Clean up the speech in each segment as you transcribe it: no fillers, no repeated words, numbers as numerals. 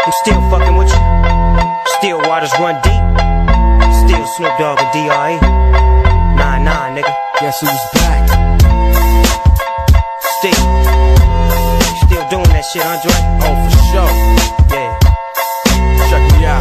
I'm still fucking with you. Still waters run deep. Still Snoop Dogg and D.R.E. Nah, nigga. Guess who's back? Still doing that shit, Andre? Oh, for sure. Yeah. Check me out.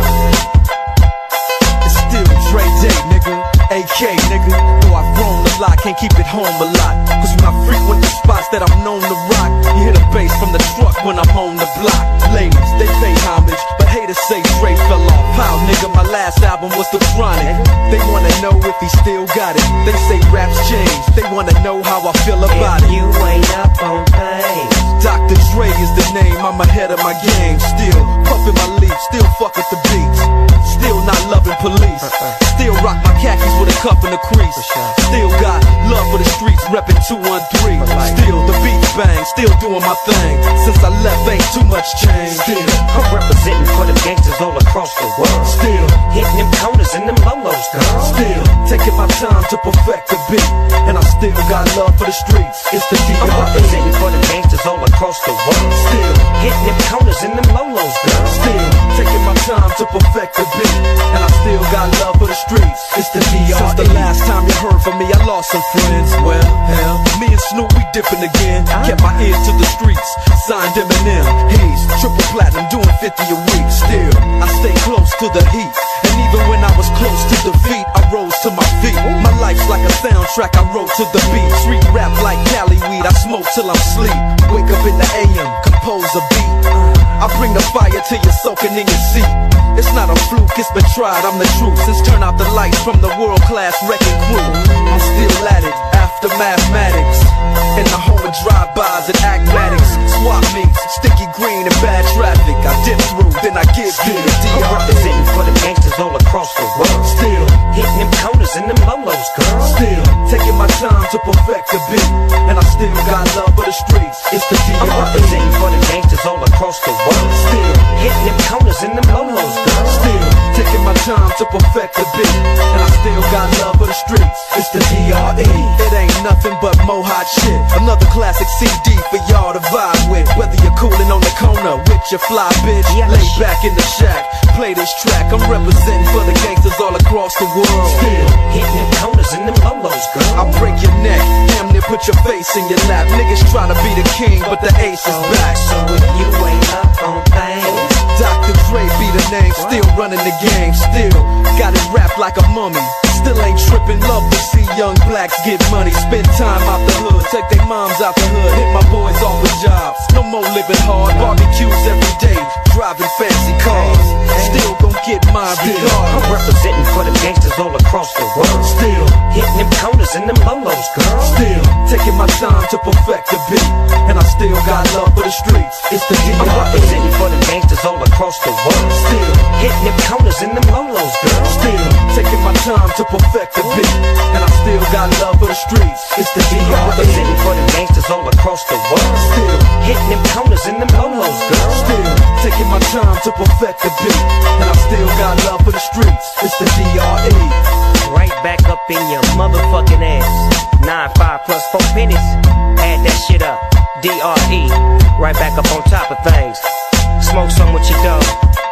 It's still Dre Day, nigga. AK, nigga. Though I've grown a lot, can't keep it home a lot. Cause when I frequent the spots that I'm known to rock, you hear the bass from the truck when I'm on the block. Ladies, they pay homage, but haters say Dre fell off. Pow, nigga, my last album was The Chronic. They wanna know if he still got it. They say raps change, they wanna know how I feel about it. You ain't up on things. Dr. Dre is the name, I'm ahead of my game. Still puffin' my leaf, still fuck with the beats. Still not loving police. Still rock my khakis with a cuff and a crease. Still got love for the streets, reppin' 213. Still the beats bang, still doing my thing. Since I left, ain't too much change. Still I'm representing for them gangsters all across the world. Still hitting them corners and them lolos, girl. Still taking my time to perfect the beat. And I still got love for the streets. It's the D.R.E. I'm representing for them gangsters all across the world. Still hitting them corners and them lolos, girl. Still taking my time to perfect the beat. And I still got love for the streets. It's the D.R.E. Since the last time you heard from me, I lost some friends. Well, hell, me and Snoop, we dipping again. Kept my ear to the streets, signed Eminem. Hayes, triple platinum, doing 50 a week. Still, I stay close to the heat. And even when I was close to defeat, I rose to my feet. My life's like a soundtrack, I wrote to the beat. Street rap like Cali weed, I smoke till I'm sleep. Wake up in the AM, compose a beat. I bring the fire till you're soaking in your seat. It's not a fluke, it's been tried, I'm the truth. Since turn out the lights from the world-class wrecking crew, I'm still at it, after mathematics. In the home of drive-bys and acmatics. Swap meets, sticky green and bad traffic. I dip through, then I give you the D.R.E. I'm representing for them gangsters all across the world. Still hitting them corners and them lolos, girl. Still taking my time to perfect the beat. And I still got love for the streets. It's the D.R.E. I'm representing for them gangsters all across the world. Still hitting them corners and them lolos, girl. Still taking my time to perfect the beat. And I still got love for the streets. It's the D.R.E. It ain't nothing but mohawk shit. Another classic CD for y'all to vibe with. Whether you're coolin' on the corner with your fly bitch, lay back in the shack, play this track. I'm representing for the gangsters all across the world. Still hitting them corners and them lolos, girl. I'll break your neck, damn near put your face in your lap. Niggas try to be the king, but the ace is back. So if you ain't up on things, Dr. Dre be the name, still running the game. Still got it wrapped like a mummy. Still ain't trippin', love to see young blacks get money. Spend time out the hood, take their moms out the hood. Hit my boys off with jobs, no more living hard. Barbecues every day, driving fancy cars. Still gon' get my regard. I'm representing for them gangsters all across the world. Still hitting them corners and them lolos, girl. Still taking my time to perfect the beat. And I still got love for the streets. It's the D.R.E. I'm representing for them gangsters all across the world. Still hitting them corners and them lolos, girl. Still taking my time to perfect the beat. And I still got love for the streets. It's the D.R.E. I'm representing for them gangsters all across the world. Still hitting them corners and them lolos, girl. Still taking my time to perfect the beat. And I still got love for the streets. It's the D.R.E. Right back up in your motherfucking ass. 9-5 plus 4 pennies. Add that shit up. D.R.E. Right back up on top of things. Smoke some with your dog.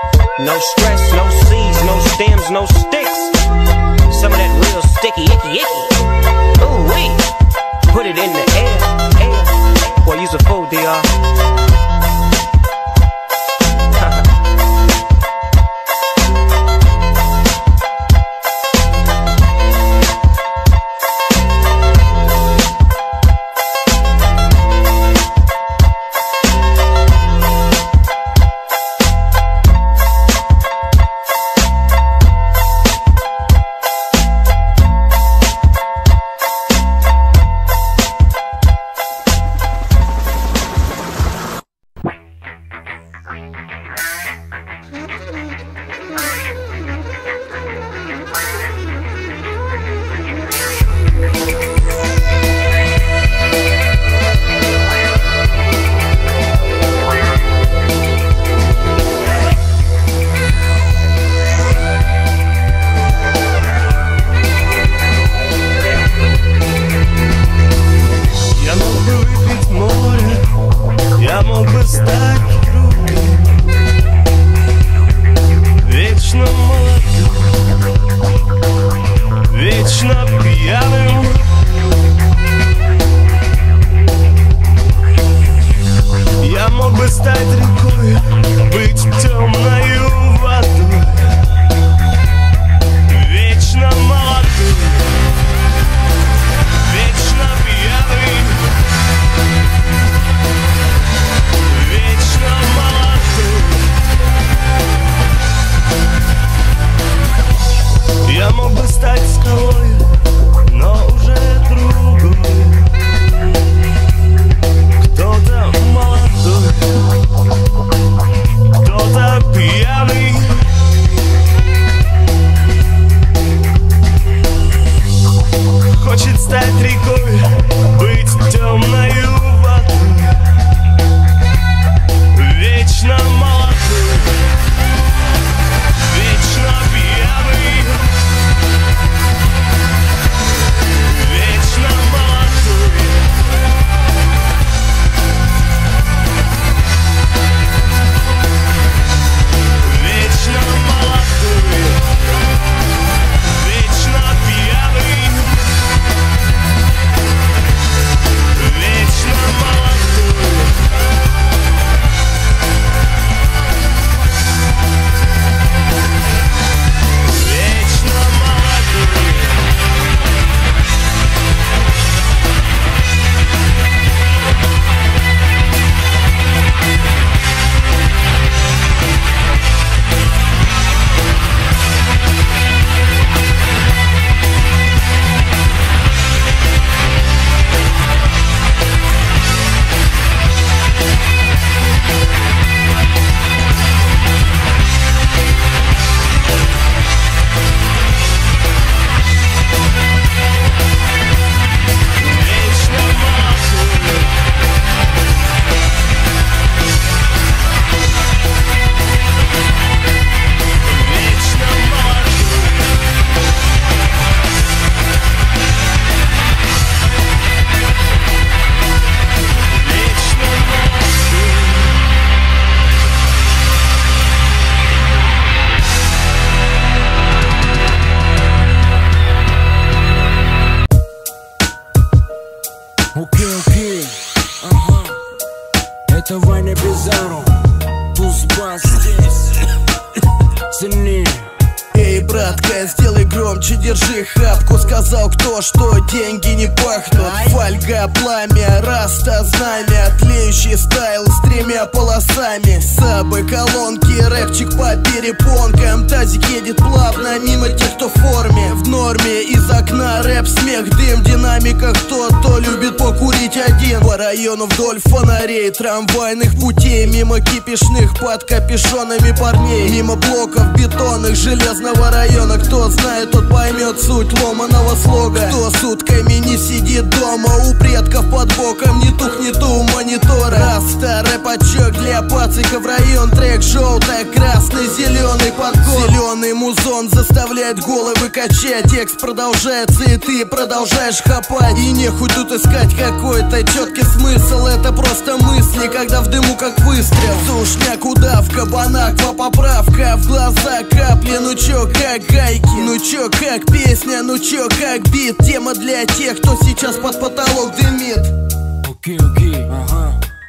No stress, no seeds, no stems, no sticks. Some of that real sticky, icky. Ooh wee. Put it in the air. Boy, you's a fool, D.R. Окей, ага. Это Ваня Бизару, Тузбас здесь. Сильнее. Эй, братка, сделай громче, держи хапку. Сказал кто, что деньги не пахнут. Фольга, пламя, раста, знамя. Тлеющий стайл с тремя полосами. Сабы, колонки, рэпчик по перепонкам. Тазик едет плавно мимо тех, кто в форме. В норме, из окна рэп, смех, дым. В динамиках тот, кто любит покурить один. По району вдоль фонарей, трамвайных путей. Мимо кипишных под капюшонами парней. Мимо блоков бетонных, железных района. Кто знает, тот поймет суть ломаного слога. Кто сутками не сидит дома у предков под боком, не тухнет у монитора. Раста, рэпачок для пациков, район, трек желто-красный, зеленый подгон. Зеленый музон заставляет головы качать. Текст продолжается и ты продолжаешь хапать. И нехуй тут искать какой-то четкий смысл. Это просто мысли, когда в дыму как выстрел. Сушняк, удавка, банаква, поправка. В глаза капли, ну чё как гайки, ну чё как песня, ну чё как бит. Тема для тех, кто сейчас под потолок дымит. Окей, ага.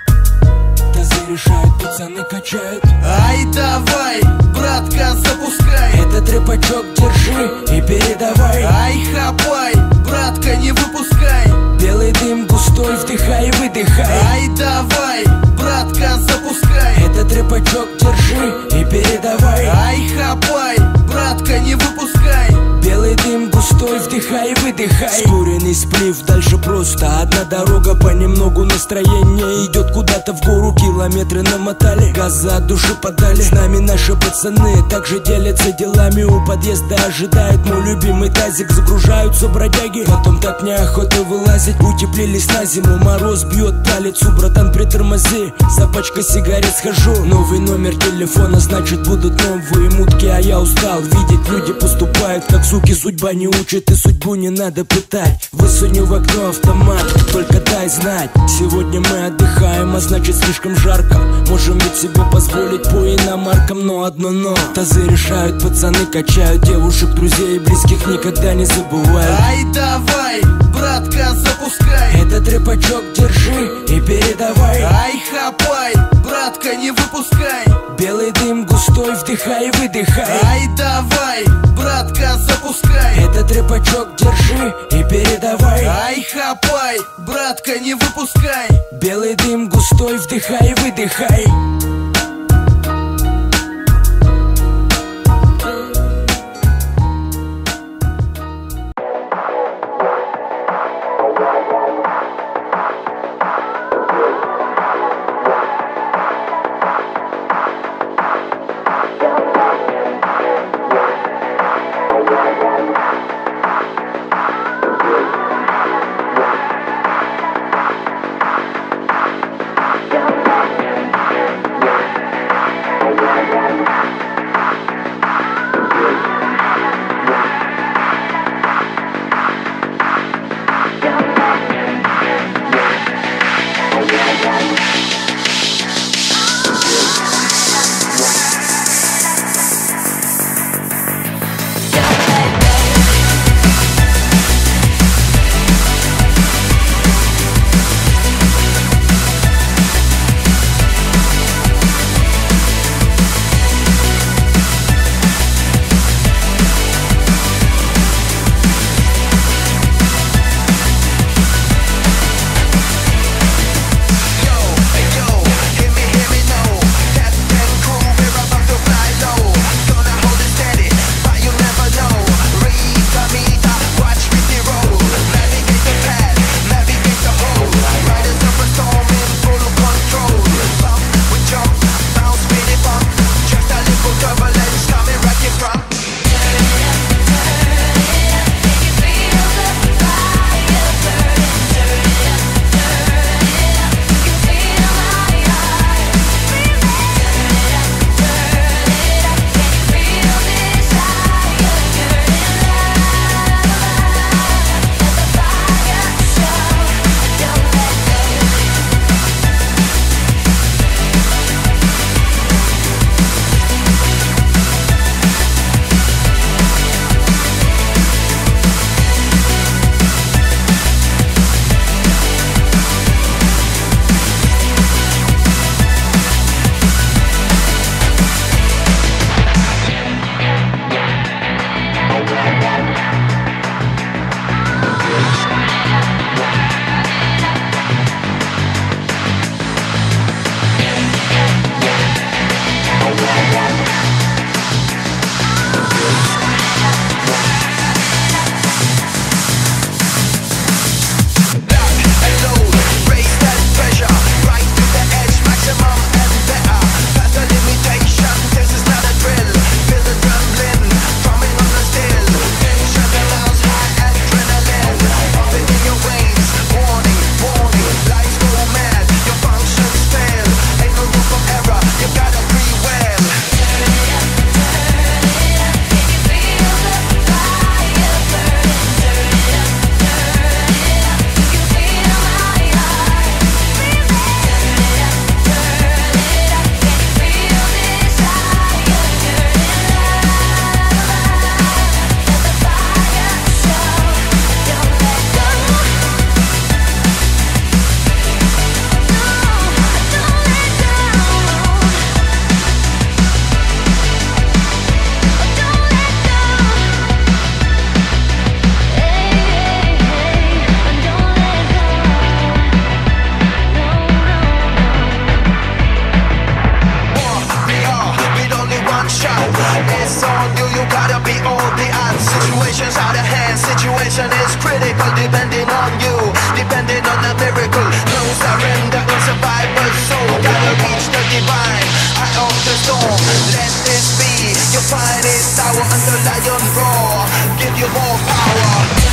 Тазы решают, пацаны качают. Ай, давай, братка, запускай. Этот рэпачок держи и передавай. Ай, хапай, братка, не выпускай. Белый дым густой, вдыхай и выдыхай. Ай, давай, братка, запускай. Этот рэпачок держи и передавай. Ай, хапай, братка, не выпускай. Белый дым густой, вдыхай и выдыхай. Скуренный сплив, дальше просто одна дорога. Понемногу настроение идет куда-то в гору. Километры намотали, газа от души подали. С нами наши пацаны также делятся делами. У подъезда ожидает мой любимый тазик. Загружаются бродяги, потом так неохота вылазить. Утеплились на зиму, мороз бьет по лицу. Братан, притормози, за пачкой сигарет схожу. Новый номер телефона, значит будут новые мутки. А я устал видеть, люди поступают как суки. Судьба не учит и судьбу не надо пытать. Высуню в окно автомат, только дай знать. Сегодня мы отдыхаем, а значит слишком жарко. Можем ведь себе позволить по иномаркам, но одно но. Тазы решают, пацаны качают. Девушек, друзей и близких никогда не забывают. Ай, давай, братка, запускай. Этот рэпачок держи и передавай. Ай, хапай, братка, не выпускай. Белый дым густой, вдыхай и выдыхай. Ай, давай, братка, запускай. Этот рэпачок держи и передавай. Ай, хапай, братка, не выпускай. Белый дым густой, вдыхай и выдыхай. is critical, depending on you, depending on the miracle. No surrender, no survivor's soul. Gotta reach the divine, eye of the storm. Let this be your finest hour under lion roar. Give you more power.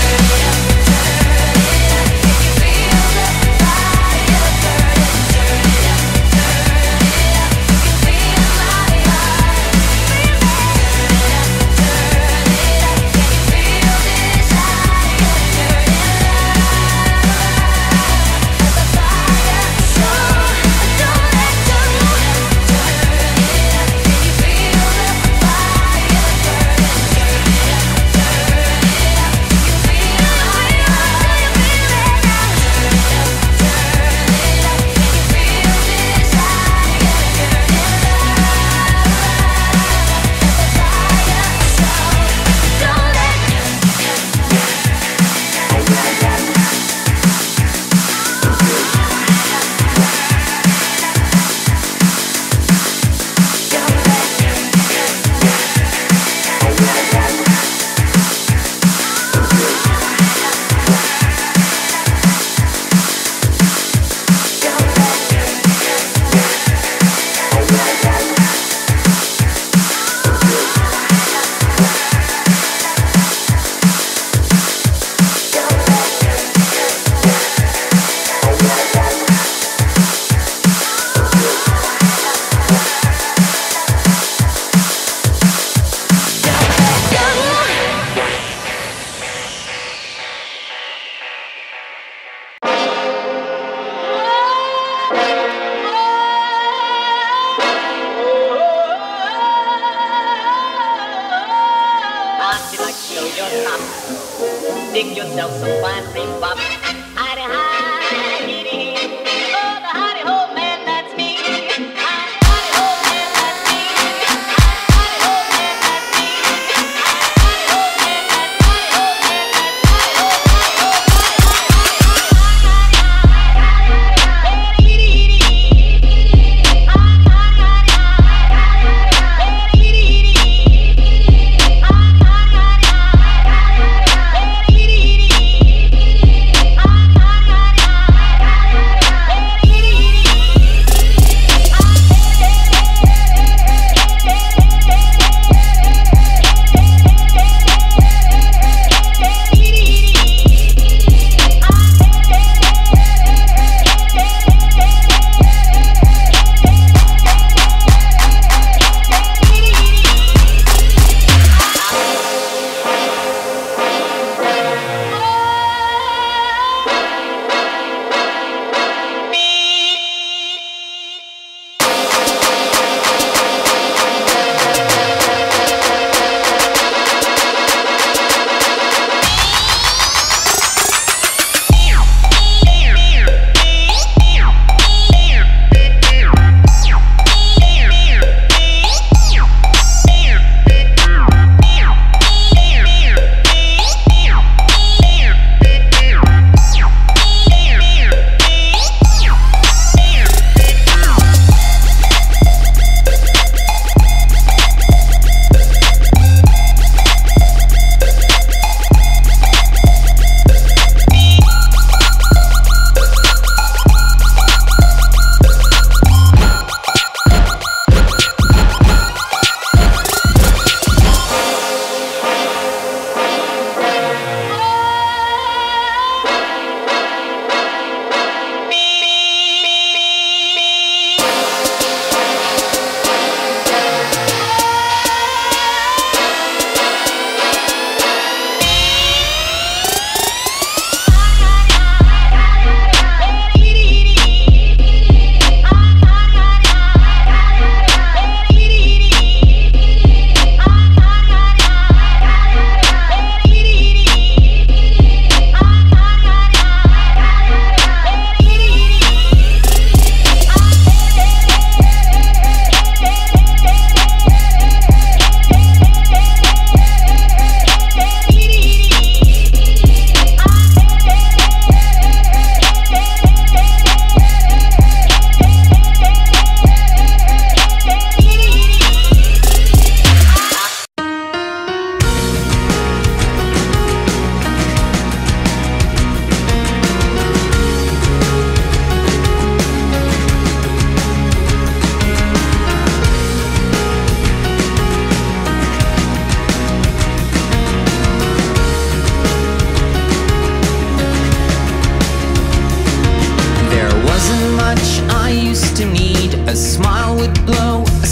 Dig yourself some fine rebop. Hidey, high, giddy. Oh, the hidey ho man, that's me. Hidey ho man, that's me. Hidey ho man, that's me. Hidey ho man, that's hidey ho man, that's hidey ho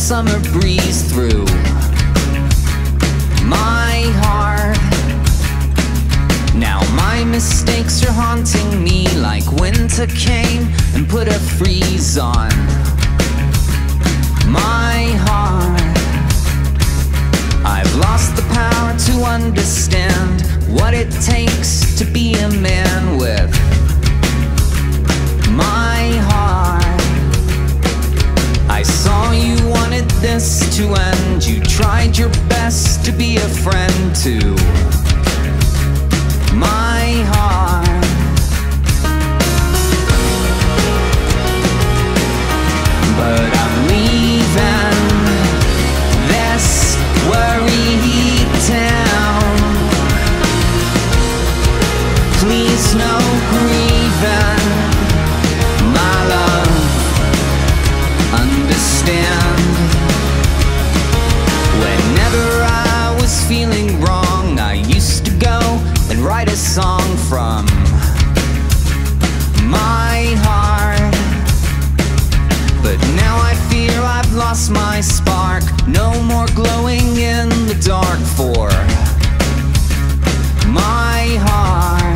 summer breeze through my heart. Now my mistakes are haunting me like winter came and put a freeze on my heart. I've lost the power to understand what it takes to be a man with my heart. I saw you wanted this to end. You tried your best to be a friend to my heart. But I'm leaving this worry town. Please no grieving, my love, understand. Whenever I was feeling wrong, I used to go and write a song from my heart. But now I fear I've lost my spark. No more glowing in the dark for my heart.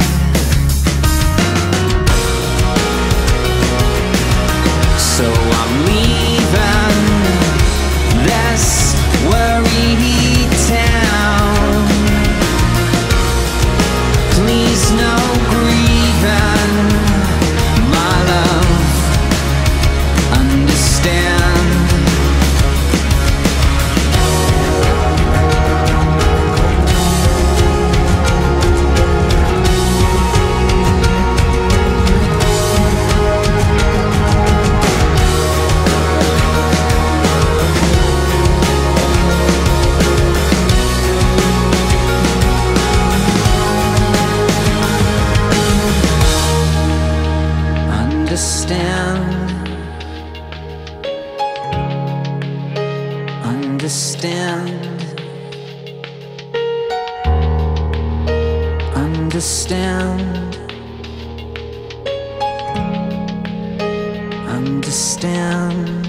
So I'm leaving this worry town. Please no grieving, my love, understand. Understand.